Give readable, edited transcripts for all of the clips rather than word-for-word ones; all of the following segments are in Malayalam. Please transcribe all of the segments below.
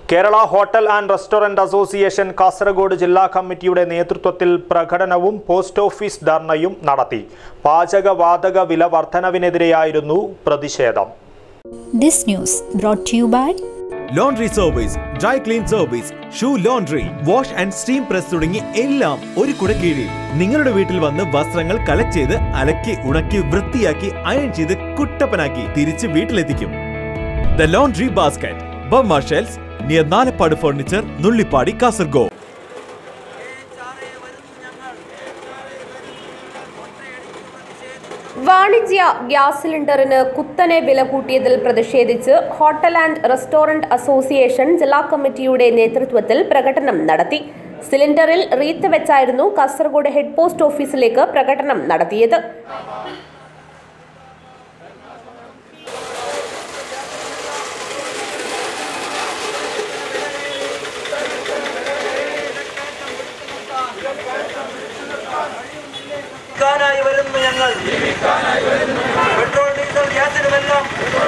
Kerala Hotel and Restaurant Association kasaragod ജില്ലാ കമ്മിറ്റിയുടെ നേതൃത്വത്തിൽ പ്രകടനവും പോസ്റ്റ് ഓഫീസ് ധർണയും നടത്തി. പാചകവാതക വില വർധനവിനെതിരെയായിരുന്നു പ്രതിഷേധം. This news brought to you by Laundry service, dry clean service, shoe laundry, wash and steam press തുടങ്ങി എല്ലാം ഒരു കുടക്കീഴിൽ. നിങ്ങളുടെ വീട്ടിൽ വന്ന് വസ്ത്രങ്ങൾ കളക്ട് ചെയ്ത് അലക്കി ഉണക്കി വൃത്തിയാക്കി അയൺ ചെയ്ത് കുട്ടപ്പനാക്കി തിരിച്ച് വീട്ടിലെത്തിക്കും. The Laundry Basket, Burma Shells, near Nalapadu Furniture, Nullipadi, Kasaragod. വാണിജ്യ ഗ്യാസ് സിലിണ്ടറിന് കുത്തനെ വില കൂട്ടിയതിൽ പ്രതിഷേധിച്ച് ഹോട്ടൽ ആൻഡ് റെസ്റ്റോറന്റ് അസോസിയേഷൻ ജില്ലാ കമ്മിറ്റിയുടെ നേതൃത്വത്തിൽ പ്രകടനം നടത്തി. സിലിണ്ടറിൽ റീത്ത് വെച്ചായിരുന്നു കാസർഗോഡ് ഹെഡ് പോസ്റ്റ് ഓഫീസിലേക്ക് പ്രകടനം നടത്തിയത്. പെട്രോൾ ഡീസൽ ഗ്യാസിനുമെല്ലാം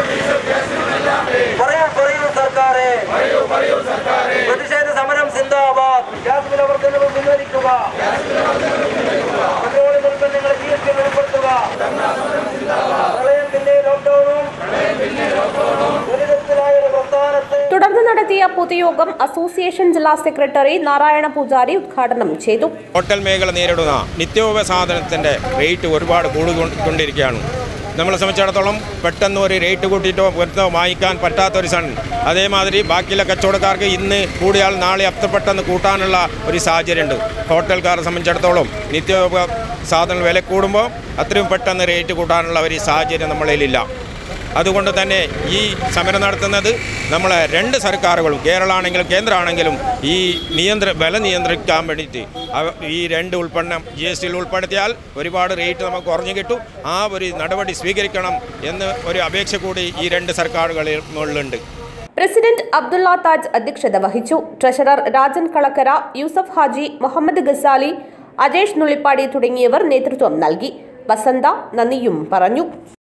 പ്രതിഷേധ സമരം സിന്ദാബാദ്. ഗ്യാസ് വില വർധനവ് പിൻവലിക്കുക, പെട്രോളിയം ഉൽപ്പന്നങ്ങളെ GST ഉൾപ്പെടുത്തുക. പ്രളയം പിന്നെ ലോക്ക്ഡൌണും ദുരിതത്തിലായ ഒരു പ്രസ്ഥാനത്തെ തുടർന്ന് നടത്തിയ പൊതുയോഗം അസോസിയേഷൻ ജില്ലാ സെക്രട്ടറി നാരായണ പൂജാരി ഉദ്ഘാടനം ചെയ്തു. ഹോട്ടൽ മേഖല നേരിടുന്ന നിത്യോപയോഗ സാധനത്തിൻ്റെ റേറ്റ് ഒരുപാട് കൂടിക്കൊണ്ടിരിക്കുകയാണ്. നമ്മളെ സംബന്ധിച്ചിടത്തോളം പെട്ടെന്ന് ഒരു റേറ്റ് കൂട്ടിയിട്ടോ പുറത്തോ വാങ്ങിക്കാൻ പറ്റാത്തൊരു സാധനം. അതേമാതിരി ബാക്കിയുള്ള കച്ചവടക്കാർക്ക് ഇന്ന് കൂടിയാൽ നാളെ പെട്ടെന്ന് കൂട്ടാനുള്ള ഒരു സാഹചര്യമുണ്ട്. ഹോട്ടൽക്കാരെ സംബന്ധിച്ചിടത്തോളം നിത്യോപയോഗ സാധനങ്ങൾ വില കൂടുമ്പോൾ അത്രയും പെട്ടെന്ന് റേറ്റ് കൂട്ടാനുള്ള ഒരു സാഹചര്യം നമ്മളിലില്ല. അതുകൊണ്ട് തന്നെ ഈ സമരം നടത്തുന്നത് നമ്മളെ രണ്ട് സർക്കാരുകളും, കേരള ആണെങ്കിലും കേന്ദ്രമാണെങ്കിലും, ഈ വില നിയന്ത്രിക്കാൻ വേണ്ടിയിട്ട് ഈ രണ്ട് ഉൽപ്പന്നം GST ഉൾപ്പെടുത്തിയാൽ ഒരുപാട് റേറ്റ് നമുക്ക് കുറഞ്ഞു കിട്ടും. ആ ഒരു നടപടി സ്വീകരിക്കണം എന്ന് ഒരു അപേക്ഷ കൂടി ഈ രണ്ട് സർക്കാരുകളിലുണ്ട്. പ്രസിഡന്റ് അബ്ദുള്ള താജ് അധ്യക്ഷത വഹിച്ചു. ട്രഷറർ രാജൻ കളക്കര, യൂസഫ് ഹാജി, മുഹമ്മദ് ഗസാലി, അജേഷ് നുള്ളിപ്പാടി തുടങ്ങിയവർ നേതൃത്വം നൽകി. വസന്ത നന്ദിയും പറഞ്ഞു.